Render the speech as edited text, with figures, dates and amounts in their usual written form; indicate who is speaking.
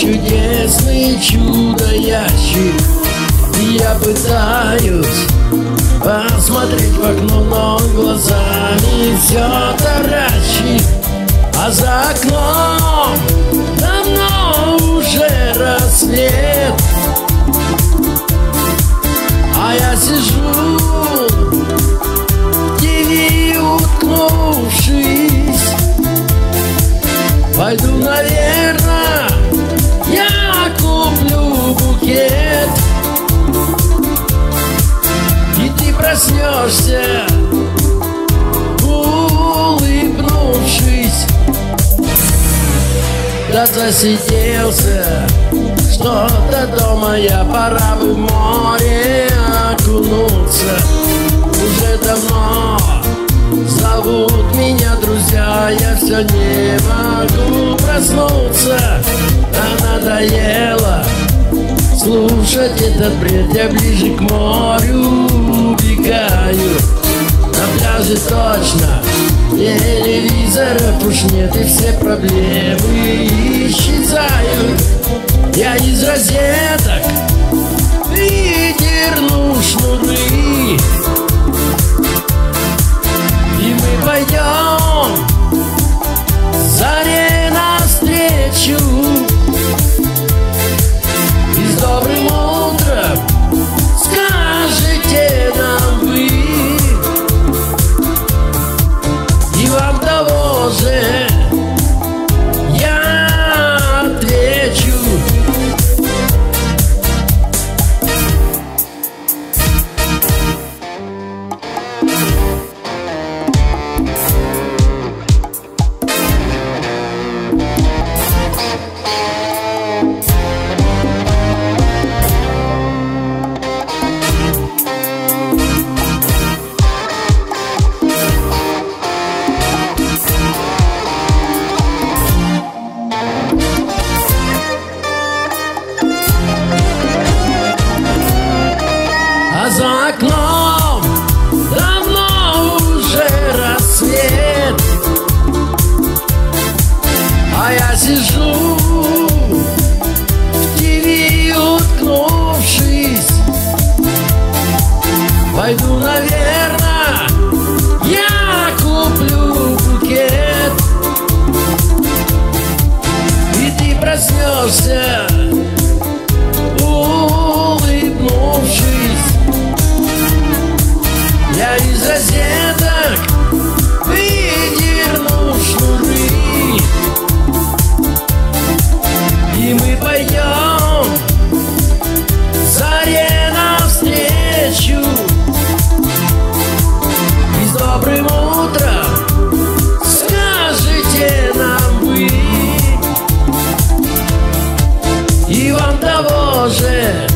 Speaker 1: чудесный чудо-ящик. Я пытаюсь посмотреть в окно, но глазами все таращит. А за окном давно уже рассвет, а я сижу в ТВ уткнувшись. Пойду, наверное, я куплю букет, и ты проснешься, улыбнувшись. Да засиделся что-то дома я, пора бы в море окунуться. Уже давно зовут меня друзья, я все не могу проснуться. Да надоело слушать этот бред, я ближе к морю убегаю. На пляже точно телевизоров уж нет, и все проблемы исчезают. Я из розеток выдерну шнуры, и мы пойдем заре навстречу. И с добрым утром скажете нам вы, и вам того же я отвечу. А за окном давно уже рассвет, а я сижу в ТВ уткнувшись. Пойду, наверное, я куплю букет, и ты проснешься, улыбнувшись. Я из розеток выдерну шнуры, и мы пойдем заре навстречу. И с добрым утром скажете нам вы, и вам того же